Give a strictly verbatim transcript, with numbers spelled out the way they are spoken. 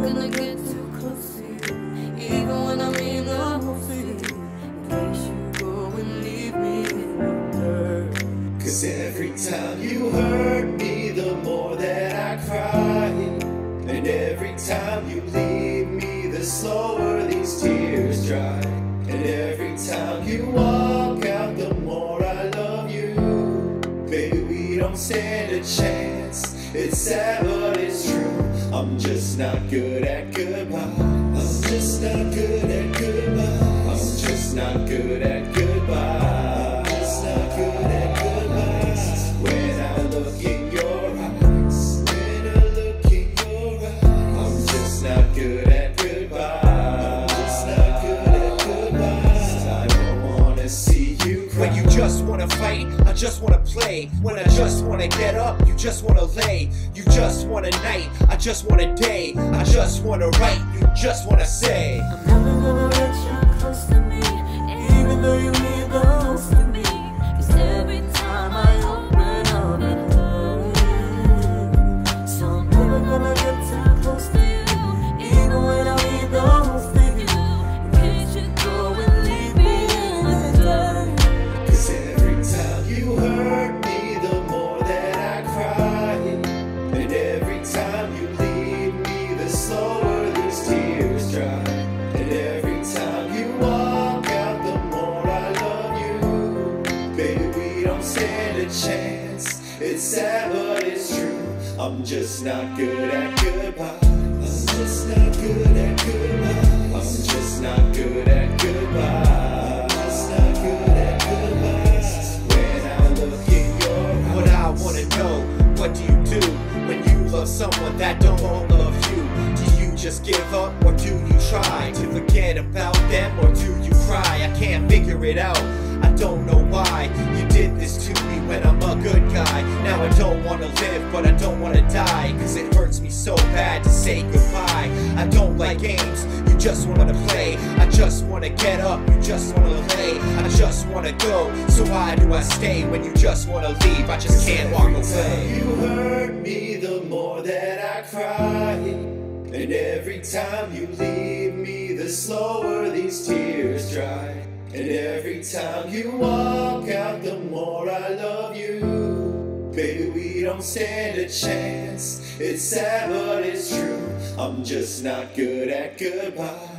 gonna get too close to you, even when I'm in the hope for you, in case you go and leave me in the dirt. Cause every time you hurt me, the more that I cry. And every time you leave me, the slower these tears dry. And every time you walk out, the more I love you. Baby, we don't stand a chance. It's sad but it's true. I'm just not good at goodbye. I'm just not good at goodbye. I'm just not good at goodbye. I'm just not good at goodbye. When I look in your eyes, when I look in your eyes, I'm just not good at goodbye. I'm just not good at goodbye. I don't wanna see you cry. When you just wanna fight, I just wanna play. When I just wanna get up, you just wanna lay. You just want a night, I just want a day. I just wanna write, you just wanna say. I'm never gonna let you close to me, even though you mean the most to me. Cause every time I open up it hurts. So I'm never gonna get too close to you, even when I mean the most to you, in case you go and leave me in the dirt. Cause every time you hurt me, the more that I cry. And every time you leave me, the slower these tears dry. And every time you walk out, the more I love you. Baby, we don't stand a chance. It's sad but it's true. I'm just not good at goodbye. I'm just not good at goodbye. I'm just not good at goodbye. I'm just not good at goodbye. When I look in your eyes, What I wanna know, what do you do when you love someone that don't love you? Do you just give up, or do you try to forget about them, or do you cry? I can't figure it out, I don't know why you did this to me when I'm a good guy. Now I don't wanna live, but I don't wanna die, cause it hurts me so bad to say goodbye. I don't like games, you just wanna play. I just wanna get up, you just wanna lay. I just wanna go, so why do I stay when you just wanna leave? I just can't walk away. You hurt me, the more that I cry. And every time you leave me, the slower these tears dry. And every time you walk out, the more I love you. Baby, we don't stand a chance. It's sad but it's true. I'm just not good at goodbye.